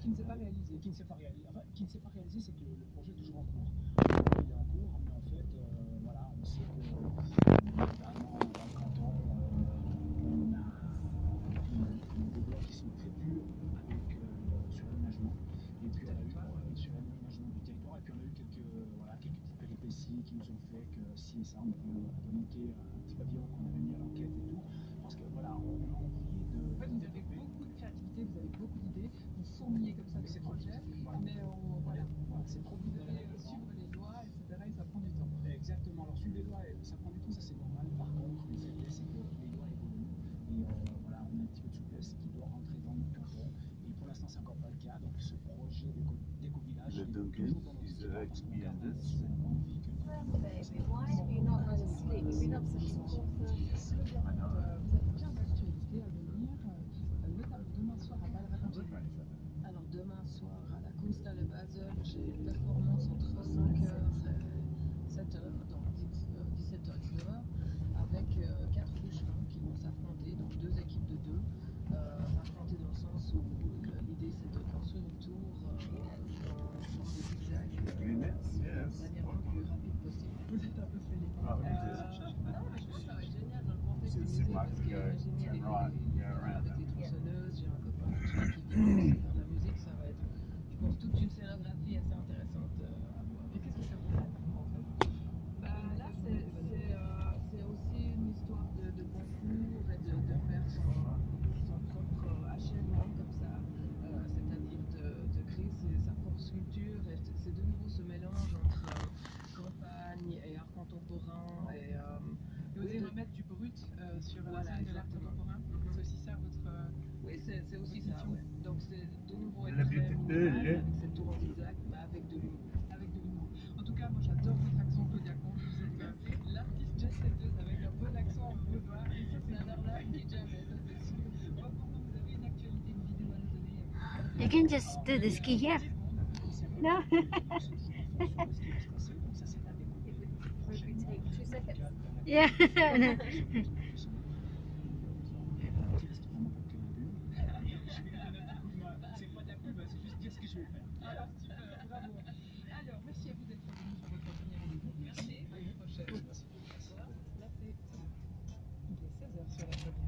qui ne s'est pas réalisé. Qui ne s'est pas réalisé. Enfin, qui ne s'est pas réalisé, c'est que le projet est toujours en cours. Il est en cours, mais en fait, voilà, on sait que notamment dans le canton, on a des blocs qui sont très durs avec, sur l'aménagement. Et puis on a eu sur l'aménagement du territoire, et puis on a eu quelques petites péripéties qui nous ont fait que si et ça, on a dû monter un petit pavillon qu'on avait mis à l'enquête et tout. Parce que voilà, on a envie de. En fait, vous avez beaucoup de créativité, vous avez beaucoup d'idées, vous fourmillez comme ça des projets, mais voilà, c'est trop vous devez suivre les lois, etc. Et ça prend du temps. Exactement. Alors suivre les lois, ça prend du temps, ça c'est normal. Par contre, le fait est, c'est que les lois évoluent et voilà, on a un petit peu de souplesse qui doit rentrer dans notre canton. Et pour l'instant, c'est encore pas le cas. Donc ce projet d'éco-village est toujours dans notre histoire parce qu'on garde envie que Why have you not had a sleep? You've been up since 4:30. Vous avez plein d'actualités à venir, notamment demain soir à Balracontier. Alors demain soir à la Kunsthalle Basel, j'ai une performance entre 5h et 7h, donc 17h et 19h, avec 4 bûcherons qui vont s'affronter, donc 2 équipes de 2, s'affronter dans le sens où l'idée c'est de construire une tour dans des zigzags de manière le plus rapide possible. Vous êtes un peu fêlé. Non, mais je pense que ça va être génial dans le contexte du musée, parce que imaginez avec les tronçonneuses, j'ai un copain qui vient faire de la musique, ça va être, je pense, toute une scénographie assez intéressante à voir. Et qu'est-ce que ça vous fait en fait? Là, c'est aussi une histoire de concours et de faire son propre achèvement comme ça, c'est-à-dire de créer sa propre sculpture. Et c'est de nouveau ce mélange entre campagne et art contemporain. Et vous allez remettre du brut sur la Voilà, scène de l'art exactement. contemporain. C'est aussi ça votre. oui, c'est aussi ça, position. ouais. Donc c'est de nouveau être très minimal avec cette tour en zigzag, mais avec de l'humour. Avec de l'humour. En tout cas, moi j'adore votre accent Claudia Comte. Vous êtes l'artiste jet-setteuse avec un bon accent en vaudois. Et ça, c'est un art qui est jamais, ça c'est sûr. Moi, pourquoi vous avez une actualité, une vidéo à nous donner? You can just do the ski here. No. If we take 2 seconds. Yeah. C'est pas de la pub, c'est juste dire ce que je vais faire. Alors, super, bravo. Alors, merci à vous d'être venu sur votre premier rendez-vous. Merci, à une prochaine. Merci. Merci. Il est 16h sur la première.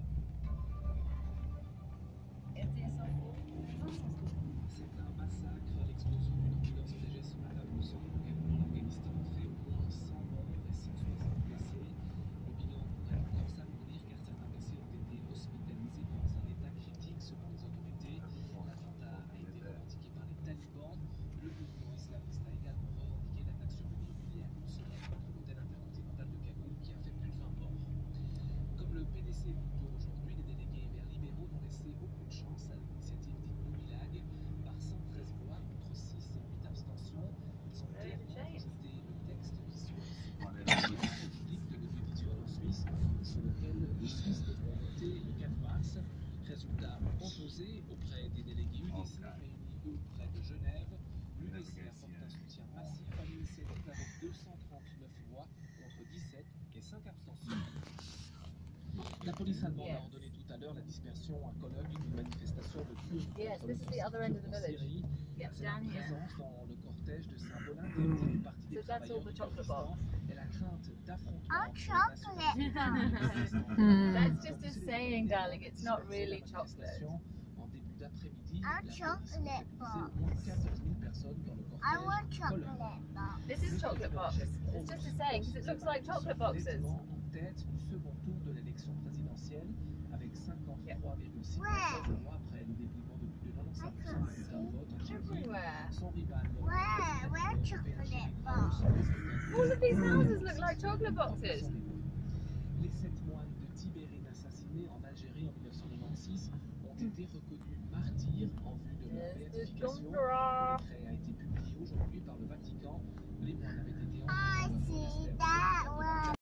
RTS Info. C'est un massacre, l'explosion d'une ambulance TG ce matin au Soudan en Afghanistan fait au moins 100 morts et 160 blessés. Le bilan pourrait encore s'alourdir car certains blessés ont été hospitalisés dans un état critique selon les autorités. L'attentat a été revendiqué par les talibans. Le mouvement islamiste a également revendiqué l'attaque survenue il y a une semaine contre l'hôtel intercontinental de Kaboul qui a fait plus de 20 morts. Comme le PDC plus tôt aujourd'hui, les délégués verts libéraux n'ont laissé aucune chance à l'initiative dite Mobilag. Par 113 voix contre 6 et 8 abstentions, ils ont clairement rejeté le texte qui souhaite public de l'audiovisuel en Suisse, sur lequel les Suisses devront voter le 4 mars. Résultat opposé auprès des délégués UDC réunis eux près de Genève. L'UDC apporte un soutien massif à l'initiative avec 239 voix contre 17 et 5 abstentions. La police allemande a ordonné tout à l'heure la dispersion à Cologne d'une manifestation de plus Yes, this is the other end of the village. Yep, C'est down la here. présence dans le cortège de Saint-Paulin député du Parti des So that's all travailleurs the du chocolate Kurdistan box. et la crainte d'affrontements Oh, entre les chocolate nationalités. That's just a saying, darling. It's not really chocolate. En début d'après-midi, Ah, la police chocolate a mobilisé au moins 14 000 personnes dans le I want cortège chocolate Cologne. box. This is chocolate box. It's just a saying because it looks like chocolate boxes. Nettement en tête du second tour de l'élection présidentielle avec 53,6% de voix après le dépliement de plus de 95% des bulletins de vote en janvier. Everywhere. Son rival, Where chocolate box? All of these houses look like chocolate boxes. Les 7 moines de Tibérine assassinés en Algérie en 1996 ont été reconnus martyrs en vue de leur Yes, the béatification. Le conqueror. décret a été publié aujourd'hui par le Vatican. Les moines avaient été I enterrés dans un see monastère that one.